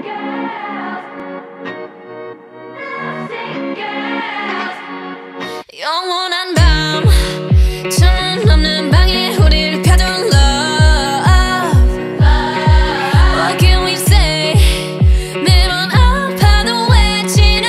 영원한 밤 천 넘는 방에 우리를 가둔 love. What can we say? 매번 아파도 외치는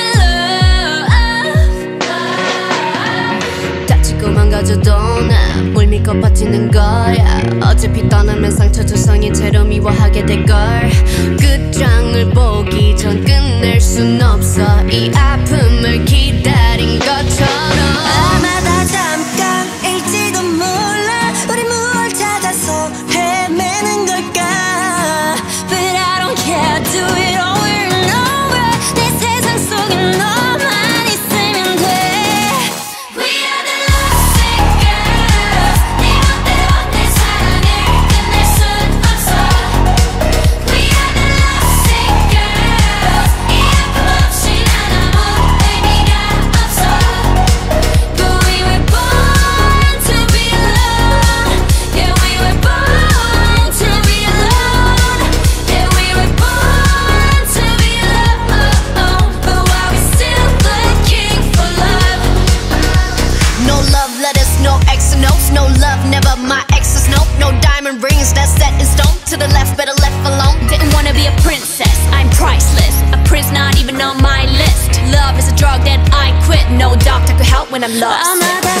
love. 다치고 망가져도 난 뭘 믿고 버티는 거야. 어차피 떠나면 상처 조성이 채로 미워하게 될걸. 끝장을 보기 전 끝낼 순 없어. 이 아픔을 기다린 것처럼. 아마 다 잠깐일지도 몰라. 우리 무얼 찾아서 헤매는 걸까. But I don't care, do it over and over. 내 세상 속에 너만 있으면 돼. We are the lovesick girls. 네 멋대로 내 사랑을 끝낼 순 없어. We are the lovesick girls. 이 아픔 없이 난 아무 의미가 없어. But we were born to be alone. Yeah, we were born to be alone. Yeah, we were born to be alone. But why we still looking for love? No love letters, no X and O's. No love, never my exes, no. No diamond rings that's set in stone. To the left, better left alone. Didn't wanna be a princess, I'm priceless. A prince not even on my list. Love is a drug that I quit. No doctor could help when I'm lost.